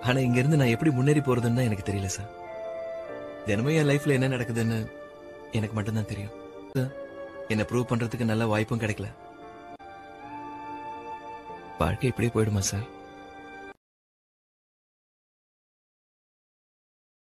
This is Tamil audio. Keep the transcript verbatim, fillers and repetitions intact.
ஆனா இங்க இருந்து நான் எப்படி முன்னேறி போறதுன்னு தான் எனக்கு தெரியல சார். தினமும் என் லைஃப்ல என்ன நடக்குதுன்னு எனக்கு மட்டும்தான் தெரியும். என்ன ப்ரூவ் பண்றதுக்கு நல்ல வாய்ப்பும் கிடைக்கல. வாழ்க்கை இப்படியே போயிடுமா சார்?